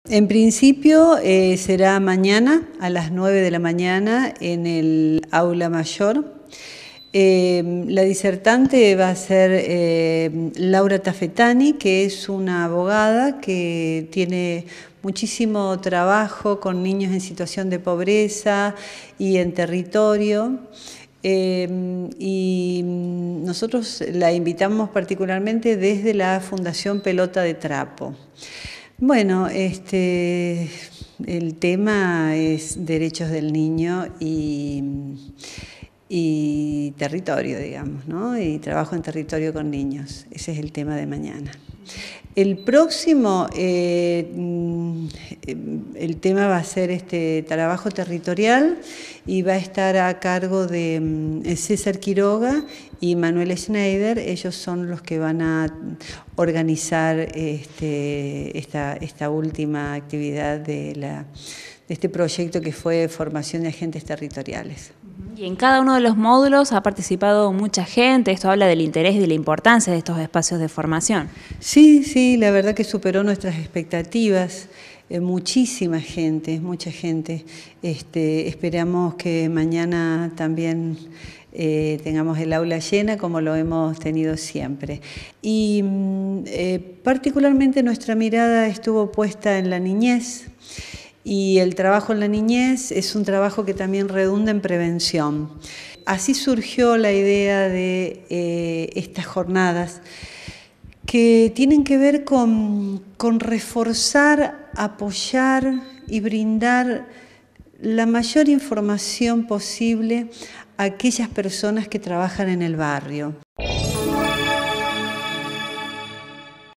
En principio será mañana a las 9 de la mañana en el aula mayor. La disertante va a ser Laura Tafetani, que es una abogada que tiene muchísimo trabajo con niños en situación de pobreza y en territorio. Y nosotros la invitamos particularmente desde la Fundación Pelota de Trapo. Bueno, el tema es derechos del niño y territorio, digamos, ¿no? Y trabajo en territorio con niños. Ese es el tema de mañana. El próximo, el tema va a ser trabajo territorial y va a estar a cargo de César Quiroga y Manuel Schneider. Ellos son los que van a organizar esta última actividad de este proyecto que fue formación de agentes territoriales. Y en cada uno de los módulos ha participado mucha gente. Esto habla del interés y de la importancia de estos espacios de formación. Sí, la verdad que superó nuestras expectativas. Muchísima gente, mucha gente. Esperamos que mañana también tengamos el aula llena como lo hemos tenido siempre. Y particularmente nuestra mirada estuvo puesta en la niñez. Y el trabajo en la niñez es un trabajo que también redunda en prevención. Así surgió la idea de estas jornadas que tienen que ver con reforzar, apoyar y brindar la mayor información posible a aquellas personas que trabajan en el barrio.